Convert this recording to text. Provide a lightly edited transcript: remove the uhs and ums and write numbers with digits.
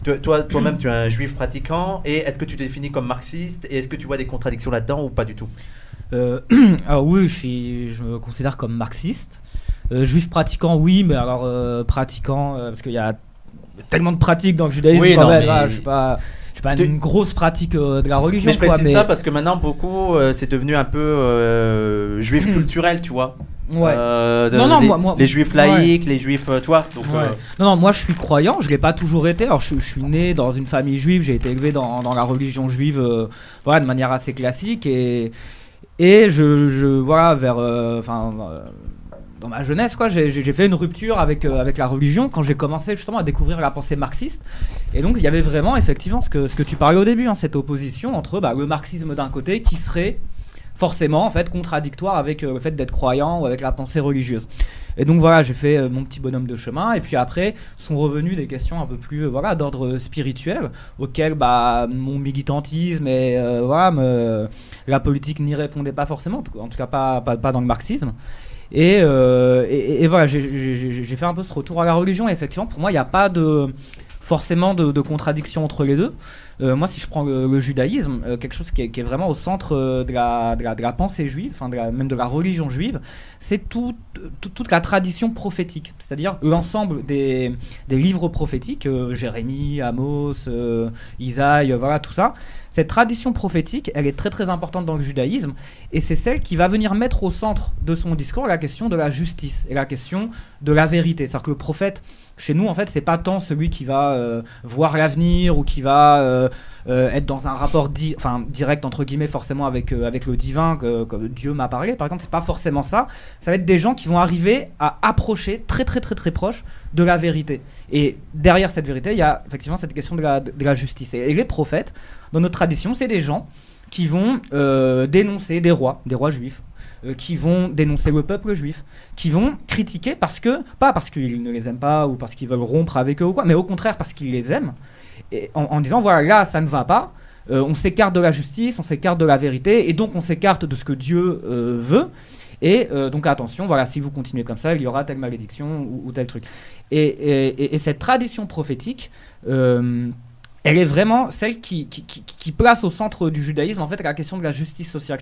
Toi-même, tu es un juif pratiquant, et est-ce que tu te définis comme marxiste, et est-ce que tu vois des contradictions là-dedans ou pas du tout? Euh, alors oui, je me considère comme marxiste. Juif pratiquant, oui, mais alors pratiquant, parce qu'il y a tellement de pratiques dans le judaïsme Oui, quand non, même. mais Je suis pas une grosse pratique de la religion, mais je quoi. précise ça parce que maintenant, beaucoup, c'est devenu un peu juif culturel, tu vois. Ouais. Non, Les juifs ouais. laïcs, les juifs, toi. Donc, Ouais. Non, moi je suis croyant, je l'ai pas toujours été. Alors je suis né dans une famille juive, j'ai été élevé dans la religion juive, voilà, de manière assez classique et voilà, dans ma jeunesse, quoi, j'ai fait une rupture avec la religion quand j'ai commencé justement à découvrir la pensée marxiste. Et donc il y avait vraiment effectivement ce que tu parlais au début, hein, cette opposition entre le marxisme d'un côté qui serait forcément en fait contradictoire avec le fait d'être croyant ou avec la pensée religieuse. Et donc voilà, j'ai fait mon petit bonhomme de chemin, et puis après sont revenues des questions un peu plus voilà, d'ordre spirituel, auxquelles mon militantisme et la politique n'y répondait pas forcément, en tout cas pas dans le marxisme. Et voilà, j'ai fait un peu ce retour à la religion, et effectivement pour moi il n'y a pas forcément de contradiction entre les deux. Moi, si je prends le judaïsme, quelque chose qui est vraiment au centre de la pensée juive, même de la religion juive, c'est toute la tradition prophétique, c'est-à-dire l'ensemble des livres prophétiques, Jérémie, Amos, Isaïe, voilà, tout ça. Cette tradition prophétique, elle est très très importante dans le judaïsme, et c'est celle qui va venir mettre au centre de son discours la question de la justice et la question de la vérité. C'est-à-dire que le prophète, chez nous, en fait, c'est pas tant celui qui va voir l'avenir ou qui va être dans un rapport direct entre guillemets forcément avec le divin, comme Dieu m'a parlé par exemple. C'est pas forcément ça. Ça va être des gens qui vont arriver à approcher très très très très proche de la vérité. Et derrière cette vérité, il y a effectivement cette question de la justice. Et les prophètes, dans notre tradition, c'est des gens qui vont dénoncer des rois juifs, qui vont dénoncer le peuple juif, qui vont critiquer pas parce qu'ils ne les aiment pas ou parce qu'ils veulent rompre avec eux ou quoi, mais au contraire parce qu'ils les aiment, et en disant voilà, là ça ne va pas, on s'écarte de la justice, on s'écarte de la vérité, et donc on s'écarte de ce que Dieu veut, et donc attention, voilà, si vous continuez comme ça, il y aura telle malédiction ou tel truc. Et cette tradition prophétique, elle est vraiment celle qui place au centre du judaïsme en fait la question de la justice sociale.